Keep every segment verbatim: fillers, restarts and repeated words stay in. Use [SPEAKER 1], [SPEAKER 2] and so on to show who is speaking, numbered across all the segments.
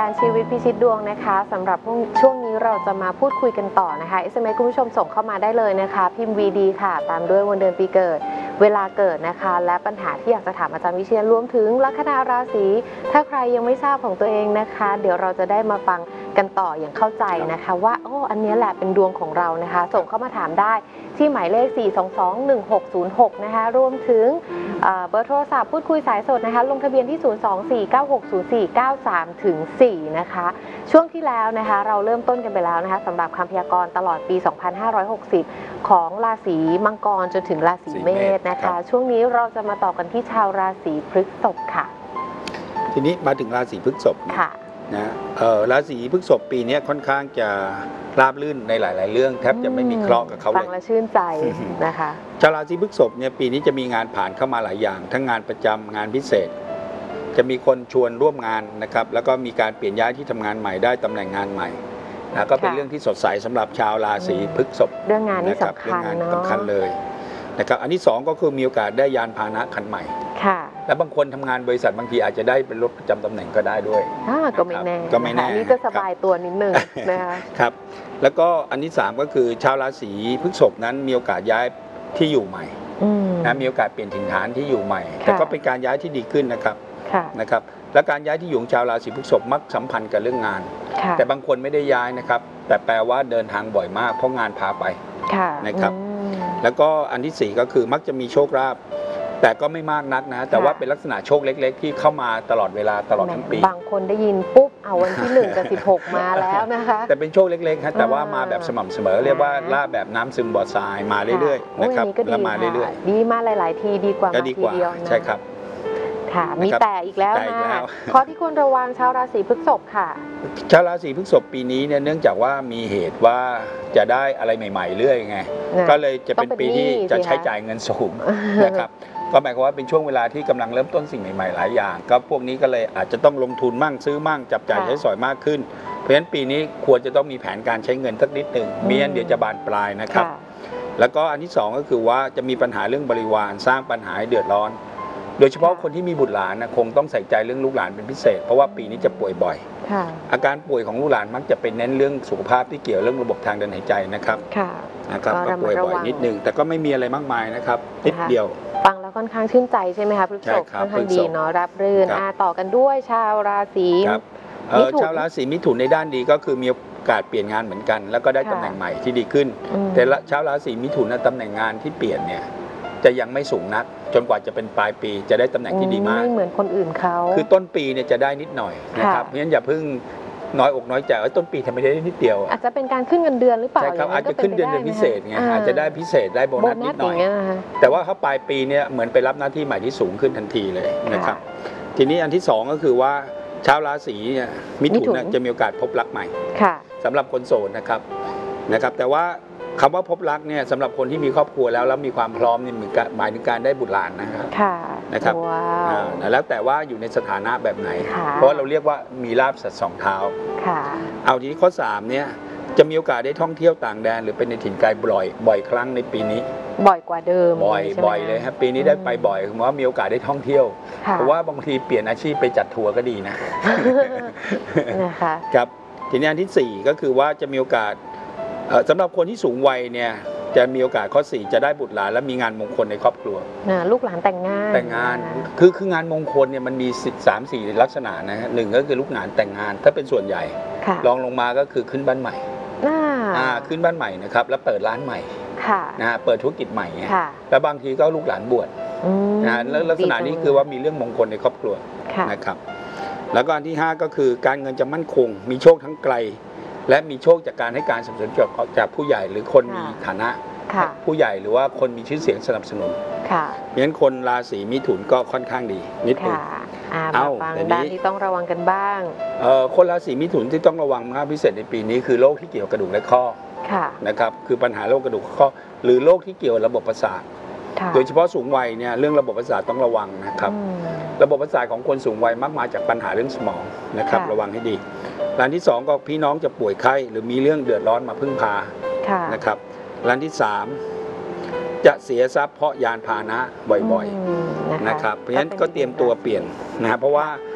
[SPEAKER 1] การชีวิตพิชิตดวงนะคะสำหรับช่วงนี้เราจะมาพูดคุยกันต่อนะคะ เอส เอ็ม เอส คุณผู้ชมส่งเข้ามาได้เลยนะคะพิมพ์ วี ดี ค่ะตามด้วยวันเดือนปีเกิดเวลาเกิดนะคะและปัญหาที่อยากจะถามอาจารย์วิเชียรรวมถึงลัคนาราศีถ้าใครยังไม่ทราบของตัวเองนะคะเดี๋ยวเราจะได้มาฟังกันต่ออย่างเข้าใจนะคะว่าโอ้อันนี้แหละเป็นดวงของเรานะคะส่งเข้ามาถามได้ที่หมายเลข สี่ สอง สอง หนึ่ง หก ศูนย์ หก นะคะรวมถึงเบอร์โทรศัพท์พูดคุยสายสดนะคะลงทะเบียนที่ ศูนย์ สอง สี่ เก้า หก ศูนย์ สี่ เก้า สาม ถึง สี่ นะคะช่วงที่แล้วนะคะเราเริ่มต้นกันไปแล้วนะคะสำหรับคำพยากรณ์ตลอดปี สองพันห้าร้อยหกสิบ ของราศีมังกรจนถึงราศีเมษนะคะช่วงนี้เราจะมาต่อกันที่ชาวราศีพฤษภค่ะ
[SPEAKER 2] ทีนี้มาถึงราศีพฤษภค่ะนะเอ่อราศีพฤษภปีนี้ค่อนข้างจะราบรื่นในหลายๆเรื่องแทบจะไม่มีเคราะห์กับเขาเลย
[SPEAKER 1] ฟังแล้วชื่นใจนะคะ
[SPEAKER 2] ชาวราศีพฤษภเนี่ยปีนี้จะมีงานผ่านเข้ามาหลายอย่างทั้งงานประจำงานพิเศษจะมีคนชวนร่วมงานนะครับแล้วก็มีการเปลี่ยนย้ายที่ทำงานใหม่ได้ตำแหน่งงานใหม่นะก็เป็นเรื่องที่สดใสสำหรับชาวราศีพฤษภ
[SPEAKER 1] เรื่องงานนี่สำคัญเนาะ
[SPEAKER 2] สำคัญเลยนะครับอันที่สองก็คือมีโอกาสได้ยานพาหนะคันใหม่และบางคนทำงานบริษัทบางทีอาจจะได้เป็นรถประจำตำแหน่งก็ได้ด้วย
[SPEAKER 1] ก็ไม่แน่
[SPEAKER 2] ก็ไม่แน่
[SPEAKER 1] นี่จะสบายตัวนิดนึงนะคะ
[SPEAKER 2] ครับแล้วก็อันที่สามก็คือชาวราศีพฤษภนั้นมีโอกาสย้ายที่อยู่ใหม่นะมีโอกาสเปลี่ยนถิ่นฐานที่อยู่ใหม่แต่ก็เป็นการย้ายที่ดีขึ้นนะครับนะครับและการย้ายที่อยู่ของชาวราศีพฤษภมักสัมพันธ์กับเรื่องงานแต่บางคนไม่ได้ย้ายนะครับแต่แปลว่าเดินทางบ่อยมากเพราะงานพาไปนะครับแล้วก็อันที่สี่ก็คือมักจะมีโชคลาภแต่ก็ไม่มากนักนะแต่ว่าเป็นลักษณะโชคเล็กๆที่เข้ามาตลอดเวลาตลอดทั้งปี
[SPEAKER 1] บางคนได้ยินปุ๊บเอาวันที่หนึ่งกับสิบหกมาแล้วนะคะ
[SPEAKER 2] แต่เป็นโชคเล็กๆครับแต่ว่ามาแบบสม่ำเสมอเรียกว่าลาบแบบน้ำซึมบ่อทรายมาเรื่อยๆนะครับ
[SPEAKER 1] แล้ว
[SPEAKER 2] มาเรื่อย
[SPEAKER 1] ๆดีมาหลายๆทีดีกว่ามาทีเดียว
[SPEAKER 2] ใช่ครับ
[SPEAKER 1] ค่ะมีแต่อีกแล้วนะข้อที่ควรระวังชาวราศีพฤษภค่ะ
[SPEAKER 2] ชาวราศีพฤษภปีนี้เนี่ยเนื่องจากว่ามีเหตุว่าจะได้อะไรใหม่ๆเรื่อยไงก็เลยจะเป็นปีที่จะใช้จ่ายเงินสูงนะครับก็หมายความว่าเป็นช่วงเวลาที่กำลังเริ่มต้นสิ่งใหม่ๆหลายอย่างก็พวกนี้ก็เลยอาจจะต้องลงทุนมั่งซื้อมั่งจับจ่ายใช้สอยมากขึ้นเพราะฉะนั้นปีนี้ควรจะต้องมีแผนการใช้เงินสักนิดหนึ่งมิงั้นเดี๋ยวจะบานปลายนะครับแล้วก็อันที่สองก็คือว่าจะมีปัญหาเรื่องบริวารสร้างปัญหาเดือดร้อนโดยเฉพาะคนที่มีบุตรหลานนะคงต้องใส่ใจเรื่องลูกหลานเป็นพิเศษเพราะว่าปีนี้จะป่วยบ่อยอาการป่วยของลูกหลานมักจะเป็นเน้นเรื่องสุขภาพที่เกี่ยวเรื่องระบบทางเดินหายใจนะครับนะครับก็ป่วยบ่อยนิดนึงแต่ก็ไม่มีอะไรมากมายนะครับนิดเดียว
[SPEAKER 1] ฟังแล้วค่อนข้างชื่นใจใช่ไหมคะพฤษภค่อนข้างดีเนาะรับรื่นต่อกันด้วยชาวราศี
[SPEAKER 2] มิถุนชาวราศีมิถุนในด้านดีก็คือมีโอกาสเปลี่ยนงานเหมือนกันแล้วก็ได้ตำแหน่งใหม่ที่ดีขึ้นแต่ชาวราศีมิถุนตำแหน่งงานที่เปลี่ยนเนี่ยจะยังไม่สูงนักจนกว่าจะเป็นปลายปีจะได้ตำแหน่งที่ดีมาก
[SPEAKER 1] ไม่เหมือนคนอื่นเขา
[SPEAKER 2] คือต้นปีเนี่ยจะได้นิดหน่อยนะครับเพราะฉะนั้นอย่าเพิ่งน้อยอกน้อยใจว่าต้นปีทำไมได้นิดเดียว
[SPEAKER 1] อาจจะเป็นการขึ้นเงินเดือนหรือเปล่า
[SPEAKER 2] ใช่ครับอาจจะขึ้นเดือนเดือนพิเศษไงอาจจะได้พิเศษได้โบนัสนิดหน่อยแต่ว่าถ้าปลายปีเนี่ยเหมือนไปรับหน้าที่ใหม่ที่สูงขึ้นทันทีเลยนะครับทีนี้อันที่สองก็คือว่าชาวราศีเนี่ยมิถุนจะมีโอกาสพบรักใหม่สำหรับคนโสดนะครับนะครับแต่ว่าคำว่าพบรักเนี่ยสำหรับคนที่มีครอบครัวแล้วแล้วมีความพร้อมนี่หมายถึงการได้บุตรหลานนะครับนะครับแล้วแต่ว่าอยู่ในสถานะแบบไหนเพราะเราเรียกว่ามีลาภสัตว์สองเท้าเอาทีนี้ข้อสามเนี่ยจะมีโอกาสได้ท่องเที่ยวต่างแดนหรือเป็นในถิ่นไกลบ่อยบ่อยครั้งในปีนี้
[SPEAKER 1] บ่อยกว่าเดิม
[SPEAKER 2] บ่อยบ่อยเลยครับปีนี้ได้ไปบ่อยเพราะว่ามีโอกาสได้ท่องเที่ยวเพราะว่าบางทีเปลี่ยนอาชีพไปจัดทัวร์ก็ดีนะ
[SPEAKER 1] นะคะ
[SPEAKER 2] ครับทีนี้อันที่สี่ก็คือว่าจะมีโอกาสสำหรับคนที่สูงวัยเนี่ยจะมีโอกาสข้อสี่จะได้บุตรหลานและมีงานมงคลในครอบครัว
[SPEAKER 1] ลูกหลานแต่งงาน
[SPEAKER 2] แต่งงานคือคืองานมงคลเนี่ยมันมีสามสี่ลักษณะนะฮะหนึ่งก็คือลูกหลานแต่งงานถ้าเป็นส่วนใหญ่รองลงมาก็คือขึ้นบ้านใหม่ขึ้นบ้านใหม่นะครับแล้วเปิดร้านใหม่นะฮะเปิดธุรกิจใหม่แล้วบางทีก็ลูกหลานบวชนะแล้วลักษณะนี้คือว่ามีเรื่องมงคลในครอบครัวนะครับแล้วก็อันที่ห้าก็คือการเงินจะมั่นคงมีโชคทั้งไกลและมีโชคจากการให้การสนับสนุนจากผู้ใหญ่หรือคนมีฐานะผู้ใหญ่หรือว่าคนมีชื่อเสียงสนับสนุนเพราะฉะนั้นคนราศีมิถุนก็ค่อนข้างดีนิดนึง
[SPEAKER 1] เอาแต่ด้านที่ต้องระวังกันบ้าง
[SPEAKER 2] คนราศีมิถุนที่ต้องระวังมากพิเศษในปีนี้คือโรคที่เกี่ยวกับกระดูกและข้อนะครับคือปัญหาโรคกระดูกข้อหรือโรคที่เกี่ยวกับระบบประสาทโดยเฉพาะสูงวัยเนี่ยเรื่องระบบประสาทต้องระวังนะครับระบบประสาทของคนสูงวัยมักมาจากปัญหาเรื่องสมองนะครับระวังให้ดีร้านที่สองก็พี่น้องจะป่วยไข้หรือมีเรื่องเดือดร้อนมาพึ่งพานะครับร้านที่สามจะเสียทรัพย์เพราะยานพาหนะบ่อยๆนะครับเพราะฉะนั้นก็เตรียมตัวเปลี่ยนนะครับเพราะว่า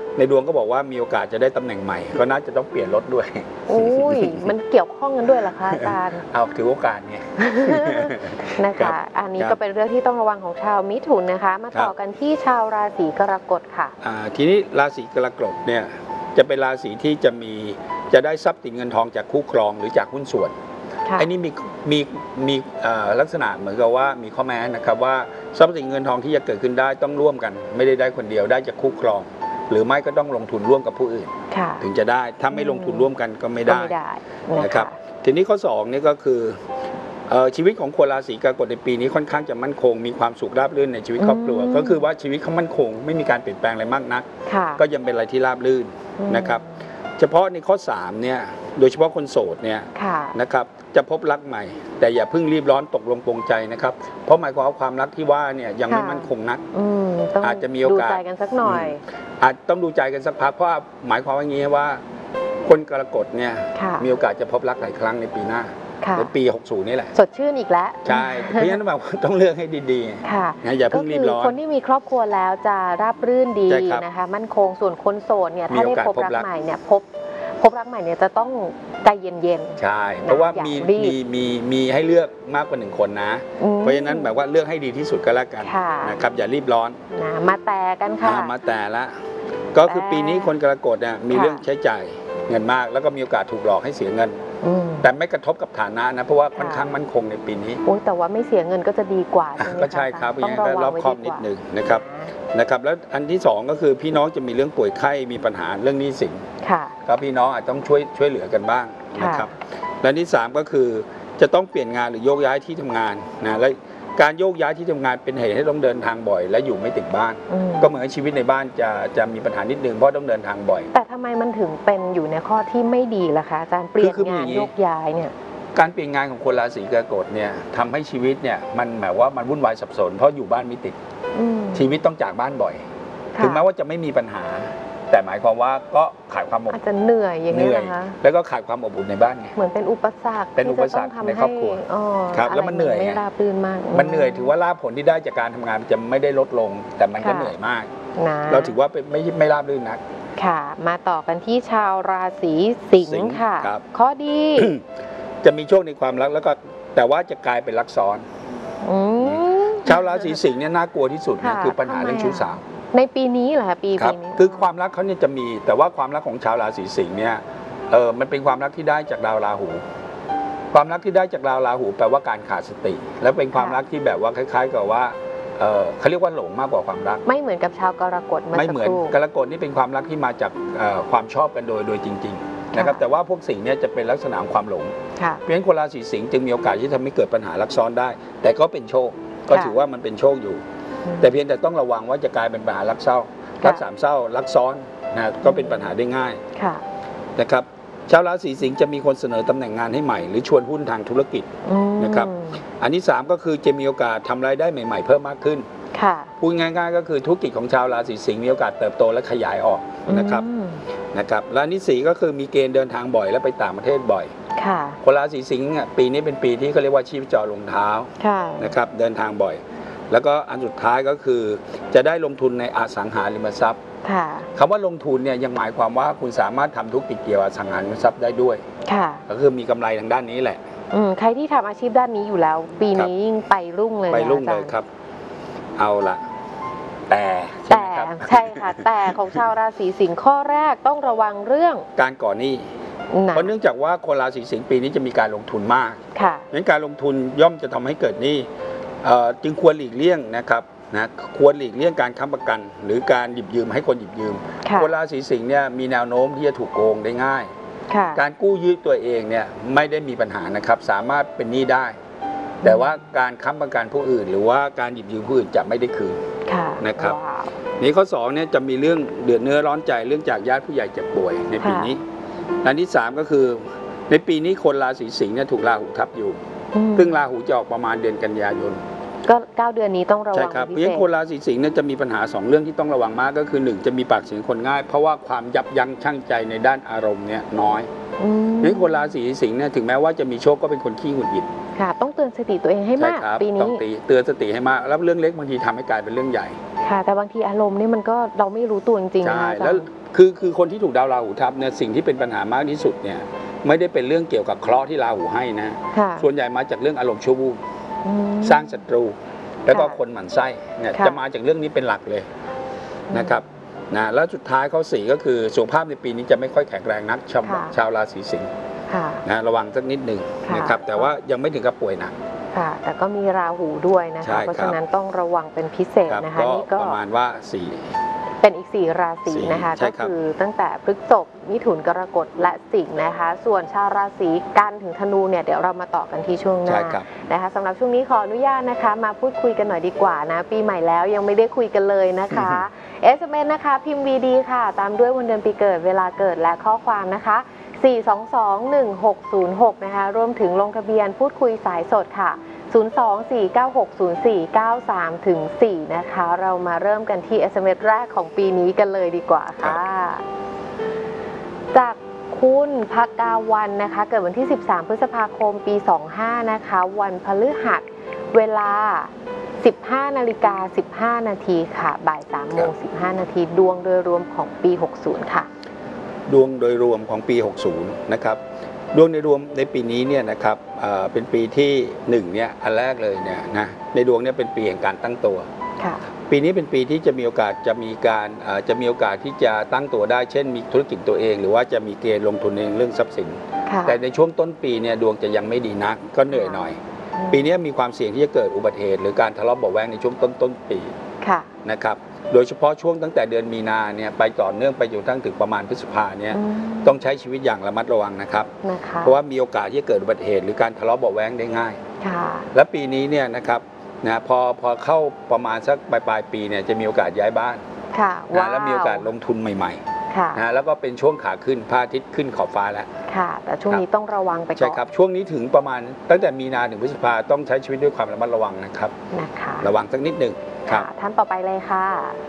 [SPEAKER 2] ในดวงก็บอกว่ามีโอกาสจะได้ตำแหน่งใหม่ก็น่าจะต้องเปลี่ยนรถด้วย
[SPEAKER 1] โอ้ยมันเกี่ยวข้องกันด้วยเหรอคะอาจารย์
[SPEAKER 2] เอาถือโอกาสไง
[SPEAKER 1] นะคะอันนี้ก็เป็นเรื่องที่ต้องระวังของชาวมิถุนนะคะมาต่อกันที่ชาวราศีกรกฎค่ะ
[SPEAKER 2] ทีนี้ราศีกรกฎเนี่ยจะเป็นราศีที่จะมีจะได้ทรัพย์สินเงินทองจากคู่ครองหรือจากหุ้นส่วนไอ้นี่มีมีมีลักษณะเหมือนกับว่ามีข้อแม้นะครับว่าทรัพย์สินเงินทองที่จะเกิดขึ้นได้ต้องร่วมกันไม่ได้ได้คนเดียวได้จากคู่ครองหรือไม่ก็ต้องลงทุนร่วมกับผู้อื่นถึงจะได้ถ้าไม่ลงทุนร่วมกันก็ไม่ได้นะครับทีนี้ข้อสองนี่ก็คือชีวิตของคนราศีกรกฎในปีนี้ค่อนข้างจะมั่นคงมีความสุขราบรื่นในชีวิตครอบครัวก็คือว่าชีวิตเขามั่นคงไม่มีการเปลี่ยนแปลงอะไรมากนักก็ยังเป็นอะไรที่ราบรื่นนะครับเฉพาะในข้อสามเนี่ยโดยเฉพาะคนโสดเนี่ยนะครับจะพบรักใหม่แต่อย่าเพิ่งรีบร้อนตกลงปลงใจนะครับเพราะหมายความว่าความรักที่ว่าเนี่ยยังไม่มั่นคงนักอาจจะมีโอกาส
[SPEAKER 1] ดูใจกันสักหน่อย
[SPEAKER 2] อาจต้องดูใจกันสักพักเพราะหมายความว่างี้ว่าคนกรกฎเนี่ยมีโอกาสจะพบรักหลายครั้งในปีหน้าในปีหกสิบนี่แหละ
[SPEAKER 1] สดชื่นอีกแล้ว
[SPEAKER 2] ใช่เพราะฉะนั้นแบบต้องเลือกให้ดีๆค่ะอย่าเพิ่งรีบร้อน
[SPEAKER 1] คนที่มีครอบครัวแล้วจะราบรื่นดีนะคะมั่นคงส่วนคนโสดเนี่ยถ้าได้พบรักใหม่เนี่ยพบพบรักใหม่เนี่ยจะต้องใจเย็น
[SPEAKER 2] ๆใช่เพราะว่ามีมีมีมีให้เลือกมากกว่าหนึ่งคนนะเพราะฉะนั้นแบบว่าเลือกให้ดีที่สุดก็แล้วกันนะครับอย่ารีบร้อน
[SPEAKER 1] นะมาแต่กันค่ะ
[SPEAKER 2] มาแต่ละก็คือปีนี้คนกรกฎเนี่ยมีเรื่องใช้จ่ายเงินมากแล้วก็มีโอกาสถูกหลอกให้เสียเงินแต่ไม่กระทบกับฐานะนะเพราะว่าค่อนข้างมั่นคงในปีนี้
[SPEAKER 1] โอ้แต่ว่าไม่เสียเงินก็จะดีกว่า
[SPEAKER 2] ก็ใช่ครับยังไงก็รอบคอบนิดนึงนะครับนะครับแล้วอันที่สองก็คือพี่น้องจะมีเรื่องป่วยไข้มีปัญหาเรื่องหนี้สินก็พี่น้องอาจต้องช่วยช่วยเหลือกันบ้างนะครับและที่สามก็คือจะต้องเปลี่ยนงานหรือโยกย้ายที่ทำงานนะและการโยกย้ายที่ทำงานเป็นเหตุให้ต้องเดินทางบ่อยและอยู่ไม่ติดบ้านก็เหมือนชีวิตในบ้านจะจะมีปัญหานิดนึงเพราะต้องเดินทางบ่อย
[SPEAKER 1] แต่ทำไมมันถึงเป็นอยู่ในข้อที่ไม่ดีล่ะคะอาจารย์เปลี่ยนงานโยกย้ายเนี่ย
[SPEAKER 2] การเปลี่ยนงานของคนราศีกรกฎเนี่ยทำให้ชีวิตเนี่ยมันหมายว่ามันวุ่นวายสับสนเพราะอยู่บ้านไม่ติดชีวิตต้องจากบ้านบ่อยถึงแม้ว่าจะไม่มีปัญหาแต่หมายความว่าก็ขาดความอบอุ่น
[SPEAKER 1] อาจจะเหนื่อยอย่างนี้นะคะ
[SPEAKER 2] แล้วก็ขาดความอบอุ่นในบ้านไง
[SPEAKER 1] เหมือนเป็นอุปสรรค
[SPEAKER 2] เป็นอุปสรรคในครอบครัวครับแล้วมันเหนื่อย
[SPEAKER 1] ไม่ราบรื่นมาก
[SPEAKER 2] มันเหนื่อยถือว่าลาภผลที่ได้จากการทำงานจะไม่ได้ลดลงแต่มันก็เหนื่อยมากเราถือว่าเป็นไม่ไม่ราบรื่นนัก
[SPEAKER 1] ค่ะมาต่อกันที่ชาวราศีสิงค์ค่ะข้อดี
[SPEAKER 2] จะมีโชคในความรักแล้วก็แต่ว่าจะกลายเป็นรักซ้อนชาวราศีสิงห์เนี่ยน่ากลัวที่สุดนะคือปัญหาเรื่องชู้สาว
[SPEAKER 1] ในปีนี้เหรอคะปี
[SPEAKER 2] นี้คือความรักเขาเนี่ยจะมีแต่ว่าความรักของชาวราศีสิงห์เนี่ยเออมันเป็นความรักที่ได้จากดาวราหูความรักที่ได้จากดาวราหูแปลว่าการขาดสติและเป็นความรักที่แบบว่าคล้ายๆกับว่าเออเขาเรียกว่าหลงมากกว่าความรัก
[SPEAKER 1] ไม่เหมือนกับชาวกรกฎ
[SPEAKER 2] ไม่เหมือนกรกฎนี่เป็นความรักที่มาจากความชอบกันโดยโดยจริงๆนะครับแต่ว่าพวกสิงห์เนี่ยจะเป็นลักษณะของความหลงเพราะฉะนั้นคนราศีสิงห์จึงมีโอกาสที่ทำให้เกิดปัญหารักซ้อนได้แต่ก็เป็นโชคก็ถือว่ามันเป็นโชคอยู่แต่เพียงแต่ต้องระวังว่าจะกลายเป็นปัญหารักเศร้ารักสามเศร้ารักซ้อนนะก็เป็นปัญหาได้ง่ายนะครับชาวราศีสิงห์จะมีคนเสนอตำแหน่งงานให้ใหม่หรือชวนหุ้นทางธุรกิจนะครับอันที่สามก็คือจะมีโอกาสทำรายได้ใหม่ๆเพิ่มมากขึ้นพูดง่ายๆก็คือธุรกิจของชาวราศีสิงห์มีโอกาสเติบโตและขยายออกนะครับนะครับและอันที่สี่ก็คือมีเกณฑ์เดินทางบ่อยและไปต่างประเทศบ่อยคนราศีสิงห์ปีนี้เป็นปีที่เขาเรียกว่าชีพจรลงเท้านะครับเดินทางบ่อยแล้วก็อันสุดท้ายก็คือจะได้ลงทุนในอสังหาริมทรัพย์คำว่าลงทุนเนี่ยยังหมายความว่าคุณสามารถทำธุรกิจเกี่ยวกับอสังหาริมทรัพย์ได้ด้วยก็คือมีกำไรทางด้านนี้แหละ
[SPEAKER 1] ใครที่ทำอาชีพด้านนี้อยู่แล้วปีนี้ยิ่งไปรุ่งเลย
[SPEAKER 2] ไปรุ่งเลยครับเอาละแต่
[SPEAKER 1] แต่ใช่ค่ะแต่ของชาวราศีสิงห์ข้อแรกต้องระวังเรื่อง
[SPEAKER 2] การก่อหนี้เพราะเนื่องจากว่าคนราศีสิงห์ปีนี้จะมีการลงทุนมากงั้นการลงทุนย่อมจะทำให้เกิดหนี้จึงควรหลีกเลี่ยงนะครับนะควรหลีกเลี่ยงการค้ำประกันหรือการหยิบยืมให้คนหยิบยืมคนราศีสิงห์เนี่ยมีแนวโน้มที่จะถูกโกงได้ง่ายการกู้ยืมตัวเองเนี่ยไม่ได้มีปัญหานะครับสามารถเป็นหนี้ได้แต่ว่าการค้ำประกันผู้อื่นหรือว่าการหยิบยืมผู้อื่นจะไม่ได้คืนนะครับนี้ข้อสองเนี่ยจะมีเรื่องเดือดเนื้อร้อนใจเรื่องจากญาติผู้ใหญ่เจ็บป่วยในปีนี้อันที่สามก็คือในปีนี้คนราศีสิงห์เนี่ยถูกราหูทับอยู่ซึ่งราหูจะออกประมาณเดือนกันยายน
[SPEAKER 1] ก็เก้าเดือนนี้ต้องระวัง
[SPEAKER 2] ใช่ครับเพราะฉะนั้นคนราศีสิงห์เนี่ยจะมีปัญหาสองเรื่องที่ต้องระวังมากก็คือหนึ่งจะมีปากเสียงคนง่ายเพราะว่าความยับยั้งชั่งใจในด้านอารมณ์เนี่ยน้อยนี่คนราศีสิงห์เนี่ยถึงแม้ว่าจะมีโชคก็เป็นคนขี้หงุดหงิด
[SPEAKER 1] ค่ะต้องเตือนสติตัวเองให้มากปีนี้
[SPEAKER 2] ต้องเตือนสติให้มากแล้วเรื่องเล็กบางทีทำให้กลายเป็นเรื่องใหญ่
[SPEAKER 1] ค่ะแต่บางทีอารมณ์นี่มันก็เราไม่รู้ตัวจริงๆ
[SPEAKER 2] ใช่แล้วคือคือคนที่ถูกดาวราหูทับเนี่ยสิ่งที่เป็นปัญหามากที่สุดเนี่ยไม่ได้เป็นเรื่องเกี่ยวกับเคราะห์ที่ราหูให้นะส่วนใหญ่มาจากเรื่องอารมณ์ชั่ววูบสร้างศัตรูแล้วก็คนหมั่นไส้เนี่ยจะมาจากเรื่องนี้เป็นหลักเลยนะครับนะแล้วสุดท้ายข้อสี่ก็คือสุขภาพในปีนี้จะไม่ค่อยแข็งแรงนักชาวชาวราศีสิงห์นะระวังสักนิดหนึ่งนะครับแต่ว่ายังไม่ถึงกับป่วยหนัก
[SPEAKER 1] ค่ะแต่ก็มีราหูด้วยนะคะเพราะฉะนั้นต้องระวังเป็นพิเศษนะคะนี่ก็
[SPEAKER 2] ประมาณว่าสี่
[SPEAKER 1] เป็นอีกสี่ราศีนะคะก็คือตั้งแต่พฤษภมิถุนกรกฎและสิงห์นะคะส่วนชาวราศีกันถึงธนูเนี่ยเดี๋ยวเรามาต่อกันที่ช่วงหน้านะคะสำหรับช่วงนี้ขออนุญาตนะคะมาพูดคุยกันหน่อยดีกว่านะปีใหม่แล้วยังไม่ได้คุยกันเลยนะคะ เอส เอ็ม เอส นะคะพิมพ์ วี ดี ค่ะตามด้วยวันเดือนปีเกิดเวลาเกิดและข้อความนะคะสี่ สอง สอง หนึ่ง หก ศูนย์ หกนะคะรวมถึงลงทะเบียนพูดคุยสายสดค่ะศูนย์ สอง สี่ เก้า หก ศูนย์ สี่ เก้า สาม ถึง สี่นะคะเรามาเริ่มกันที่ เอส เอ็ม เอส แรกของปีนี้กันเลยดีกว่าค่ะจากคุณภกาวันนะคะเกิดวันที่สิบสามพฤษภาคมปีสองห้านะคะวันพฤหัสเวลาสิบห้านาฬิกาสิบห้านาทีค่ะบ่ายสามโมงสิบห้านาทีดวงโดยรวมของปีหกสิบค่ะ
[SPEAKER 2] ดวงโดยรวมของปีหกสิบนะครับดวงในรวมในปีนี้เนี่ยนะครับเป็นปีที่หนึ่งเนี่ยอันแรกเลยเนี่ยนะในดวงเนี่ยเป็นปีแห่งการตั้งตัวปีนี้เป็นปีที่จะมีโอกาสจะมีการจะมีโอกาสที่จะตั้งตัวได้เช่นมีธุรกิจตัวเองหรือว่าจะมีเกณฑ์ลงทุนในเรื่องทรัพย์สินแต่ในช่วงต้นปีเนี่ยดวงจะยังไม่ดีนักก็เหนื่อยหน่อยปีนี้มีความเสี่ยงที่จะเกิดอุบัติเหตุหรือการทะเลาะเบาะแว้งในช่วงต้นต้นปีนะครับโดยเฉพาะช่วงตั้งแต่เดือนมีนาเนี่ยไปต่อเนื่องไปจนทั้งถึงประมาณพฤษภาเนี่ยต้องใช้ชีวิตอย่างระมัดระวังนะครับเพราะว่ามีโอกาสที่จะเกิดอุบัติเหตุหรือการทะเลาะเบาะแว้งได้ง่ายและปีนี้เนี่ยนะครับนะพอพอเข้าประมาณสักปลายปลายปีเนี่ยจะมีโอกาสย้ายบ้านนะและมีโอกาสลงทุนใหม่ๆนะแล้วก็เป็นช่วงขาขึ้นพระอาทิตย์ขึ้นขอบฟ้าแล้ว
[SPEAKER 1] ค่ะแต่ช่วงนี้ต้องระวังไปก่อน
[SPEAKER 2] ใช่ครับช่วงนี้ถึงประมาณตั้งแต่มีนาถึงพฤษภาต้องใช้ชีวิตด้วยความระมัดระวังนะครับ
[SPEAKER 1] นะคะ
[SPEAKER 2] ระวังสักนิดหนึ่ง
[SPEAKER 1] ค่ะท่านต่อไปเลยค่ะ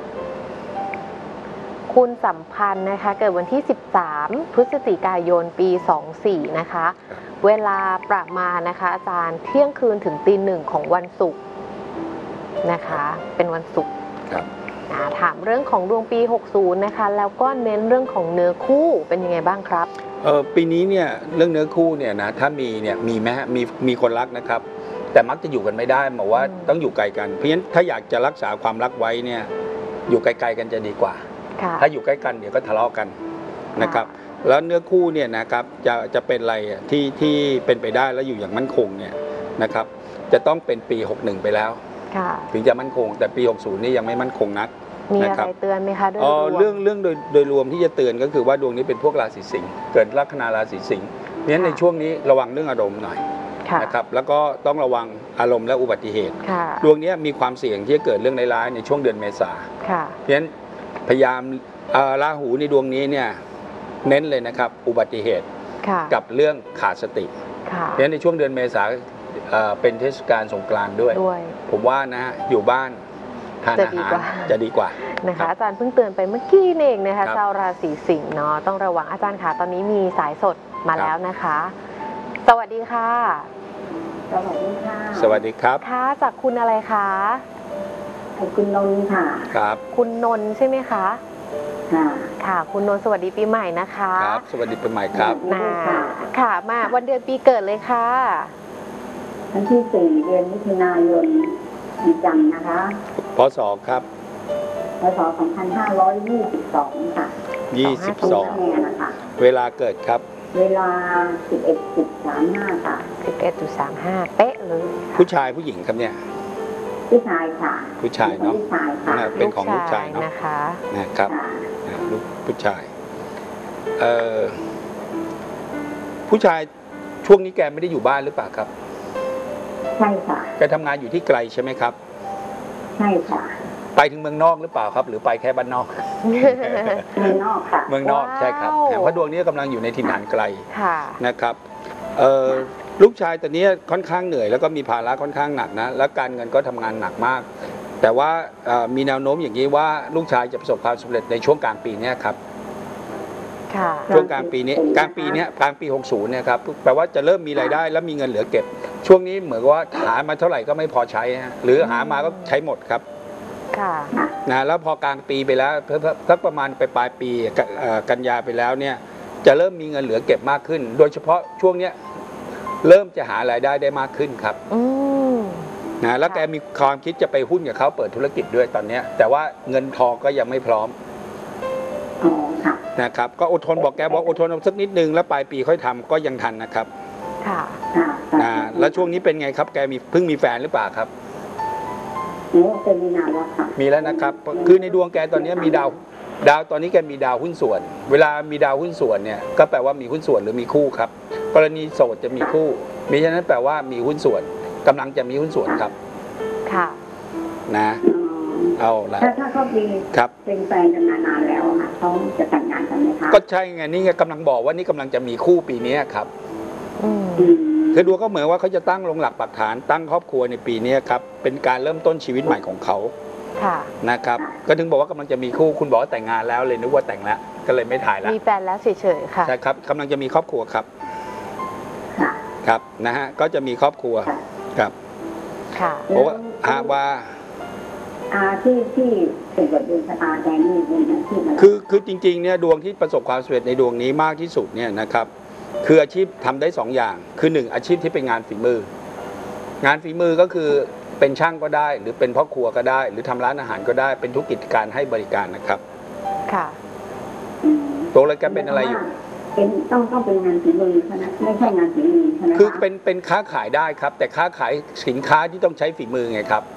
[SPEAKER 1] คุณสัมพันธ์นะคะเกิดวันที่สิบสามพฤศจิกายนปีสองสี่นะคะเวลาประมาณนะคะอาจารย์เที่ยงคืนถึงตีหนึ่งของวันศุกร์นะคะเป็นวันศุกร์ถามเรื่องของดวงปีหกสิบนะคะแล้วก็เน้นเรื่องของเนื้อคู่เป็นยังไงบ้างครับ
[SPEAKER 2] เออปีนี้เนี่ยเรื่องเนื้อคู่เนี่ยนะถ้ามีเนี่ยมีไหมมีมีคนรักนะครับแต่มักจะอยู่กันไม่ได้บอกว่าต้องอยู่ไกลกันเพราะฉะนั้นถ้าอยากจะรักษาความรักไว้เนี่ยอยู่ไกลๆกันจะดีกว่าถ้าอยู่ใกล้กันเดี๋ยวก็ทะเลาะกันนะครับแล้วเนื้อคู่เนี่ยนะครับจะจะเป็นอะไรที่ที่เป็นไปได้แล้วอยู่อย่างมั่นคงเนี่ยนะครับจะต้องเป็นปีหกสิบเอ็ดไปแล้วถึงจะมั่นคงแต่ปีหกสิบนี่ยังไม่มั่นคงนัก
[SPEAKER 1] มีอะไรเตือนไหมคะโดยรวม
[SPEAKER 2] เรื่องเรื่องโดยโดยรวมที่จะเตือนก็คือว่าดวงนี้เป็นพวกราศีสิงห์เกิดลัคนาราศีสิงห์เพราะฉะนั้นในช่วงนี้ระวังเรื่องอารมณ์หน่อยนะครับแล้วก็ต้องระวังอารมณ์และอุบัติเหตุดวงนี้มีความเสี่ยงที่จะเกิดเรื่องร้ายๆในช่วงเดือนเมษาเพราะฉะนั้นพยายามราหูในดวงนี้เนี่ยเน้นเลยนะครับอุบัติเหตุกับเรื่องขาดสติเพราะฉะนั้นในช่วงเดือนเมษาเป็นเทศกาลสงกรานต์ด้วยผมว่านะอยู่บ้านทานอาหารจะดีกว่า
[SPEAKER 1] นะคะอาจารย์เพิ่งเตือนไปเมื่อกี้เองนะคะชาวราศีสิงห์เนาะต้องระวังอาจารย์ค่ะตอนนี้มีสายสดมาแล้วนะคะสวัสดีค่ะ
[SPEAKER 3] สวัสดีค่ะ
[SPEAKER 2] สวัสดีครับ
[SPEAKER 1] ค่ะจากคุณอะไรคะ
[SPEAKER 3] คุณนนท์ค่ะ
[SPEAKER 2] ครับ
[SPEAKER 1] คุณนนท์ใช่ไหมคะ
[SPEAKER 3] ค่ะ
[SPEAKER 1] ค่ะคุณนนท์สวัสดีปีใหม่นะคะ
[SPEAKER 2] ครับสวัสดีปีใหม่ครับ
[SPEAKER 1] นะค่ะมาวันเดือนปีเกิดเลยค่ะ
[SPEAKER 3] วันที่สี่เดือนมิถุนายนปีจันทร์นะคะ
[SPEAKER 2] พศครับ
[SPEAKER 3] พศสองพันห้าร้อยยี่สิบสองค่ะ
[SPEAKER 2] ยี่สิบสองเวลาเกิดครับ
[SPEAKER 3] เวลาสิบเอ็ดจุดสามห้าค่ะ
[SPEAKER 1] สิบเอ็ดจุดสามห้าเป๊ะเลย
[SPEAKER 2] ผู้ชายผู้หญิงครับเนี่ย
[SPEAKER 3] ผู้ชายค่ะ
[SPEAKER 2] ผู้ชายเนาะ
[SPEAKER 3] ผู้ชายค่ะ
[SPEAKER 2] เป็นของลูกชายเนาะ
[SPEAKER 1] นะคะ
[SPEAKER 2] นะครับลูกผู้ชายเอ่อผู้ชายช่วงนี้แกไม่ได้อยู่บ้านหรือเปล่าครับ
[SPEAKER 3] ใช่ค่ะ
[SPEAKER 2] แกทำงานอยู่ที่ไกลใช่ไหมครับ
[SPEAKER 3] ใช่ค่ะ
[SPEAKER 2] ไปถึงเมืองนอกหรือเปล่าครับหรือไปแค่บ้านนอก
[SPEAKER 3] เมืองนอกค่ะ
[SPEAKER 2] เมืองนอกใช่ครับเพราะดวงนี้กำลังอยู่ในถิ่นฐานไกลนะครับเอ่อลูกชายตอนนี้ค่อนข้างเหนื่อยแล้วก็มีภาระค่อนข้างหนักนะและการเงินก็ทำงานหนักมากแต่ว่ามีแนวโน้มอย่างนี้ว่าลูกชายจะประสบความสำเร็จในช่วงกลางปีนี้ครับช่วงกลางปีนี้กลางปีนี้กลางปีหกสิบเนี่ยครับแปลว่าจะเริ่มมีรายได้แล้วมีเงินเหลือเก็บช่วงนี้เหมือนว่าหามาเท่าไหร่ก็ไม่พอใช้หรือหามาก็ใช้หมดครับ
[SPEAKER 1] ค่ะ
[SPEAKER 2] นะแล้วพอกลางปีไปแล้วสักประมาณไปปลายปีกันยาไปแล้วเนี่ยจะเริ่มมีเงินเหลือเก็บมากขึ้น โดยเฉพาะช่วงเนี้ยเริ่มจะหารายได้ได้มากขึ้นครับนะแล้วแกมีความคิดจะไปหุ้นกับเขาเปิดธุรกิจด้วยตอนนี้แต่ว่าเงินทองก็ยังไม่พร้อมนะครับก็อดทนบอกแกบอกอดทนเอาสักนิดนึงแล้วปลายปีค่อยทำก็ยังทันนะครับ
[SPEAKER 1] ค่ะ
[SPEAKER 2] นะแล้วช่วงนี้เป็นไงครับแกมีเพิ่งมีแฟนหรือเปล่าครับ
[SPEAKER 3] เป็นมีนานแล้วค่ะ
[SPEAKER 2] มีแล้วนะครับคือในดวงแกตอนนี้มีดาวดาวตอนนี้แกมีดาวหุ้นส่วนเวลามีดาวหุ้นส่วนเนี่ยก็แปลว่ามีหุ้นส่วนหรือมีคู่ครับกรณีโสดจะมีคู่มีฉะนั้นแปลว่ามีหุ้นส่วนกำลังจะมีหุ้นส่วนครับ
[SPEAKER 1] ค่ะ
[SPEAKER 2] นะเอาละ
[SPEAKER 3] ถ้าถ้าเขามี
[SPEAKER 2] ครับ
[SPEAKER 3] เป็นแฟนกันนานแล้วค่ะเขาจะแต่งงานกันไหมคะ
[SPEAKER 2] ก็ใช่ไงนี่ไงกำลังบอกว่านี่กำลังจะมีคู่ปีนี้ครับคือดูก็เหมือนว่าเขาจะตั้งลงหลักปักฐานตั้งครอบครัวในปีนี้ครับเป็นการเริ่มต้นชีวิตใหม่ของเขานะครับก็ถึงบอกว่ากำลังจะมีคู่คุณบอกว่าแต่งงานแล้วเลยนึกว่าแต่งแล้วก็เลยไม่ถ่ายแล้ว
[SPEAKER 1] มีแฟนแล้วเฉยๆค่ะ
[SPEAKER 2] ใช่ครับกำลังจะมีครอบครัวครับครับนะฮะก็จะมีครอบครัวครับ
[SPEAKER 1] ค่ะ
[SPEAKER 2] เพราะว่าฮะว่า
[SPEAKER 3] อาที่ที่เป็นบทดวงชะตาแกนี่เป็นอาชีพอะไร
[SPEAKER 2] คือคือจริงๆเนี่ยดวงที่ประสบความสำเร็จในดวงนี้มากที่สุดเนี่ยนะครับคืออาชีพทำได้สองอย่างคือหนึ่งอาชีพที่เป็นงานฝีมืองานฝีมือก็คือเป็นช่างก็ได้หรือเป็นพ่อครัวก็ได้หรือทำร้านอาหารก็ได้เป็นธุรกิจการให้บริการนะครับ
[SPEAKER 1] ค่ะ
[SPEAKER 2] ตัวอะไรแกเป็นอะไรอยู่
[SPEAKER 3] เป็นต้องต้องเป็นงานฝีมือใช่ไหมไม่ใช่งานฝีมือใช่ไหม
[SPEAKER 2] คือเป็นเป็นค้าขายได้ครับแต่ค้าขายสินค้าที่ต้องใช้ฝีมือไงครับ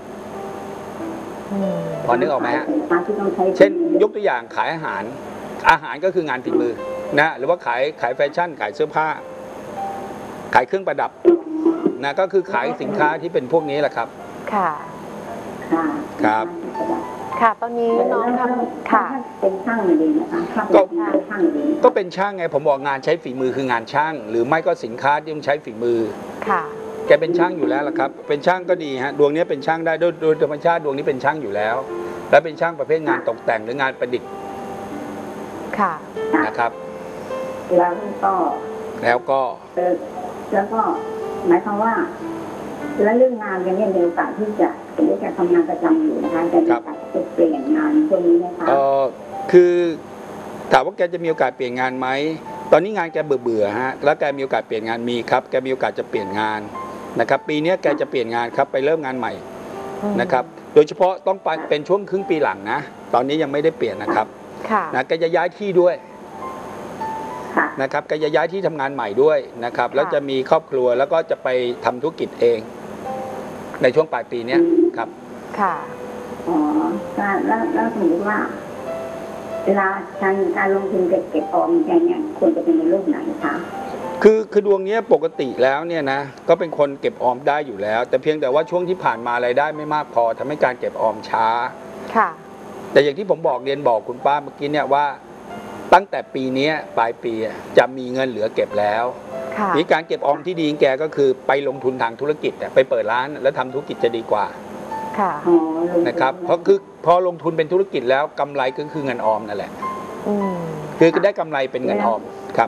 [SPEAKER 2] พอนึกออกไหมฮะเช่นยกตัวอย่างขายอาหารอาหารก็คืองานฝีมือนะหรือว่าขายขายแฟชั่นขายเสื้อผ้าขายเครื่องประดับนะก็คือขายสินค้าที่เป็นพวกนี้แหละครับ
[SPEAKER 1] ค่ะ
[SPEAKER 2] ครับ
[SPEAKER 1] ค่ะตอนนี้น้องทำค่ะ
[SPEAKER 3] เป็นช่างเลยนะคะก็
[SPEAKER 2] ก็เป็นช่างไงผมบอกงานใช้ฝีมือคืองานช่างหรือไม่ก็สินค้าที่ต้องใช้ฝีมือ
[SPEAKER 1] ค่ะ
[SPEAKER 2] แกเป็นช่างอยู่แล้วล่ะครับเป็นช่างก็ดีฮะดวงนี้เป็นช่างได้โดยโดยธรรมชาติดวงนี้เป็นช่างอยู่แล้วและเป็นช่างประเภทงานตกแต่งหรืองานประดิษฐ์
[SPEAKER 1] ค่ะ
[SPEAKER 2] นะครับ
[SPEAKER 3] แล้วก็
[SPEAKER 2] แล้วก็
[SPEAKER 3] แล้วก็หมายความว่าแล้วเรื่องงานยังไม่มีโอกาสที่จะสมมติจะทำงานประจำอยู่นะคะจะมีโอกาสจะเปลี่ยนงานตรงนี้ไหมคะ
[SPEAKER 2] เออคือถามว่าแกจะมีโอกาสเปลี่ยนงานไหมตอนนี้งานแกเบื่อเบื่อฮะแล้วแกมีโอกาสเปลี่ยนงานมีครับแกมีโอกาสจะเปลี่ยนงานนะครับปีนี้แกจะเปลี่ยนงานครับไปเริ่มงานใหม่นะครับโดยเฉพาะต้องเป็นช่วงครึ่งปีหลังนะตอนนี้ยังไม่ได้เปลี่ยนนะครับนะแกจะย้ายที่ด้วยนะครับแกจะย้ายที่ทำงานใหม่ด้วยนะครับแล้วจะมีครอบครัวแล้วก็จะไปทำธุรกิจเองในช่วงปลายปีนี้ครับ
[SPEAKER 1] ค่ะ
[SPEAKER 3] อ๋อแล้วแล้วสมมติว่าเวลาการการลงทุนเก็บเก็บออมอย่างเงี้ยควรจะเป็นในรูปไหนคะ
[SPEAKER 2] คือคือดวงนี้ปกติแล้วเนี่ยนะก็เป็นคนเก็บออมได้อยู่แล้วแต่เพียงแต่ว่าช่วงที่ผ่านมารายได้ไม่มากพอทำให้การเก็บออมช้า
[SPEAKER 1] ค่ะ
[SPEAKER 2] แต่อย่างที่ผมบอกเรียนบอกคุณป้าเมื่อกี้เนี่ยว่าตั้งแต่ปีนี้ปลายปีจะมีเงินเหลือเก็บแล้วมีการเก็บออมที่ดีแกก็คือไปลงทุนทางธุรกิจไปเปิดร้านแล้วทำธุรกิจจะดีกว่านะครับเพราะคือพอลงทุนเป็นธุรกิจแล้วกำไรก็คือเงินออมนั่นแหละคือได้กำไรเป็นเงินออมครับ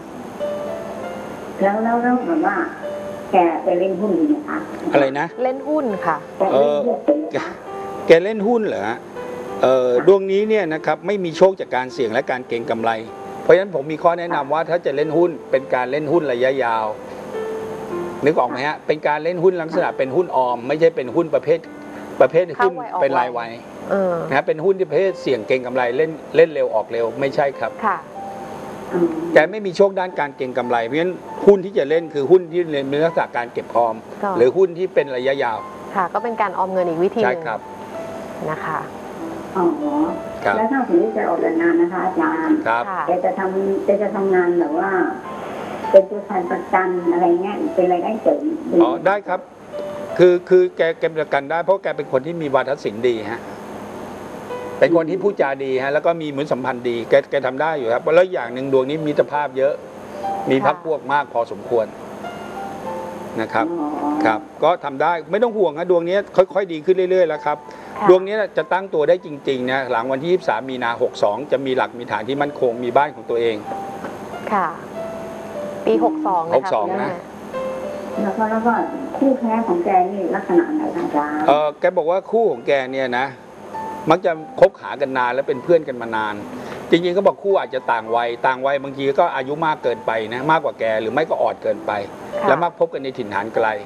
[SPEAKER 3] แล้วแล้วแล้วแบบว่าแกไปเล่นหุ้นดีไหมคะ
[SPEAKER 2] อะไรนะ
[SPEAKER 1] เล่นหุ้นค่ะ
[SPEAKER 2] เออแกเล่นหุ้นเหรอเออดวงนี้เนี่ยนะครับไม่มีโชคจากการเสี่ยงและการเก็งกำไรเพราะฉะนั้นผมมีข้อแนะนำว่าถ้าจะเล่นหุ้นเป็นการเล่นหุ้นระยะยาวนึกออกไหมฮะเป็นการเล่นหุ้นลักษณะเป็นหุ้นออมไม่ใช่เป็นหุ้นประเภทประเภทหุ้นเป็นรายวันนะเป็นหุ้นที่ประเภทเสี่ยงเก็งกำไรเล่นเล่นเร็วออกเร็วไม่ใช่ครับแต่ไม่มีโชคด้านการเก็งกำไรเพราะฉะนั้นหุ้นที่จะเล่นคือหุ้นที่มีลักษณะการเก็บออมหรือหุ้นที่เป็นระยะยาว
[SPEAKER 1] ค่ะก็เป็นการออมเงินอีกวิธี
[SPEAKER 2] ใช่ครับ
[SPEAKER 1] นะคะ
[SPEAKER 3] อ๋อแล้วถ้าสมมติจะออกงานนะคะอาจารย์จะจะทำจะจะทำงานแบบว่าเป็นตัวแทนประกันอะไรเงี้ยเป็นรายได้เสริม
[SPEAKER 2] อ๋อได้ครับคือคือแกแกประกันได้เพราะแกเป็นคนที่มีวาทศิลป์ดีฮะเป็นคนที่พูดจาดีฮะแล้วก็มีมนุษยสัมพันธ์ดีแกแกทำได้อยู่ครับแล้วอย่างหนึ่งดวงนี้มีมิตรภาพเยอะมีพรรคพวกมากพอสมควรนะครับครับก็ทำได้ไม่ต้องห่วงนะดวงนี้ค่อยๆดีขึ้นเรื่อยๆแล้วครับดวงนี้จะตั้งตัวได้จริงๆนะหลังวันที่ยี่สิบสามมีนาหกสองจะมีหลักมีฐานที่มั่นคงมีบ้านของตัวเอง
[SPEAKER 1] ค่ะปีหกสอง
[SPEAKER 2] หกสองนะ
[SPEAKER 3] แล้วก็แล้วก็คู่แท้ของแกนี่ลักษณะไหนอาจารย์
[SPEAKER 2] เออแกบอกว่าคู่ของแกเนี่ยนะมักจะคบหากันนานและเป็นเพื่อนกันมานานจริงๆก็บอกคู่อาจจะต่างวัยต่างวัยบางทีก็อายุมากเกินไปนะมากกว่าแกหรือไม่ก็อ่อนเกินไปแล้วมักพบกันในถิ่นฐานไกล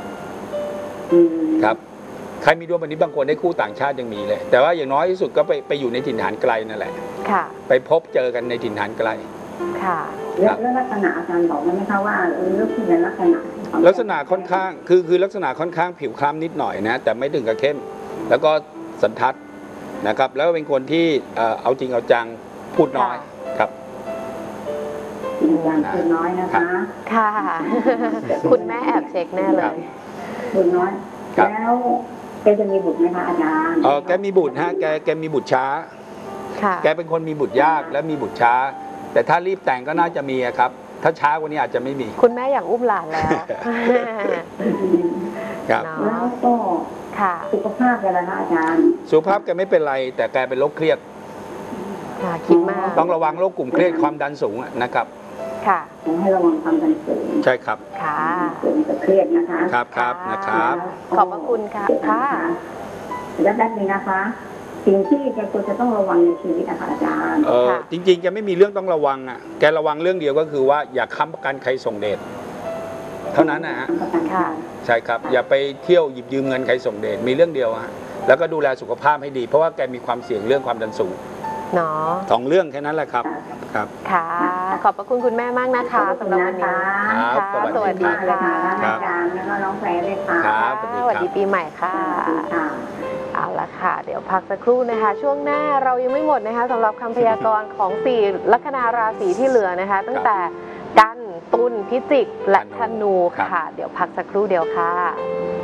[SPEAKER 2] ครับใครมีดวงแบบนี้บางคนได้คู่ต่างชาติยังมีเลยแต่ว่าอย่างน้อยที่สุดก็ไปไปอยู่ในถิ่นฐานไกลนั่นแหละไปพบเจอกันในถิ่นฐานไกล
[SPEAKER 3] ค่ะแล้วลักษณะอาจารย์บอกได้ไหมคะว่าเรื่องที่เป็นลักษณะ
[SPEAKER 2] ลักษณะค่อนข้างคือคือลักษณะค่อนข้างผิวคล้ำนิดหน่อยนะแต่ไม่ถึงกับเข้มแล้วก็สันทัดนะครับแล้วเป็นคนที่เอาจริงเอาจังพูดน้อยครับ
[SPEAKER 3] อย่างพูดน้อยนะคะ
[SPEAKER 1] ค่ะคุณแม่แอบเช็คแน่เลย
[SPEAKER 3] พูดน้อยแล้วแกจะมีบุตรไหมคะอาจารย์
[SPEAKER 2] เออแกมีบุตรฮะแกแกมีบุตรช้าแกเป็นคนมีบุตรยากและมีบุตรช้าแต่ถ้ารีบแต่งก็น่าจะมีครับถ้าช้ากว่านี้อาจจะไม่มี
[SPEAKER 1] คุณแม่อยากอุ้มหลานแล้ว
[SPEAKER 2] ครับ
[SPEAKER 3] แล้วก็สุขภาพแกล่ะคะอาจารย์
[SPEAKER 2] สุขภาพแกไม่เป็นไรแต่แกเป็นโรคเครียด
[SPEAKER 1] คิดมาก
[SPEAKER 2] ต้องระวังโรคกลุ่มเครียดความดันสูงนะครับ
[SPEAKER 1] ค่ะ
[SPEAKER 3] ให้ระวังความดันสูง
[SPEAKER 2] ใช่ครับ
[SPEAKER 1] ค่ะ
[SPEAKER 3] เครียดนะคะ
[SPEAKER 2] ครับครับนะครับ
[SPEAKER 1] ขอบพระคุณค่ะค่ะ
[SPEAKER 3] แล้วด้านนี้นะคะสิ่งที่แกควรจะต้องระวังในชีวิตนะคะอาจารย์
[SPEAKER 2] เออจริงๆแกไม่มีเรื่องต้องระวังอ่ะแกระวังเรื่องเดียวก็คือว่าอย่าค้ำประกันใครส่งเดชเท่านั้นนะฮะใช่ครับอย่าไปเที่ยวหยิบยืมเงินใครส่งเดชมีเรื่องเดียวฮะแล้วก็ดูแลสุขภาพให้ดีเพราะว่าแกมีความเสี่ยงเรื่องความดันสูง
[SPEAKER 1] เนาะ
[SPEAKER 2] สองเรื่องแค่นั้นแหละครับครับ
[SPEAKER 1] ค่ะขอบพระคุณคุณแม่มากนะคะสำหรับวันนี้
[SPEAKER 2] ครับ
[SPEAKER 1] สวัสดีค่ะ
[SPEAKER 3] อาจารย์แล้วก็น้องแพรด้วยค่ะ
[SPEAKER 1] สวัสดีปีใหม่ค่ะเอาละค่ะเดี๋ยวพักสักครู่นะคะช่วงหน้าเรายังไม่หมดนะคะสำหรับคำพยากรณ์ของสี่ลัคนาราศีที่เหลือนะคะตั้งแต่กันตุลพิจิกและธนูค่ะเดี๋ยวพักสักครู่เดียวค่ะ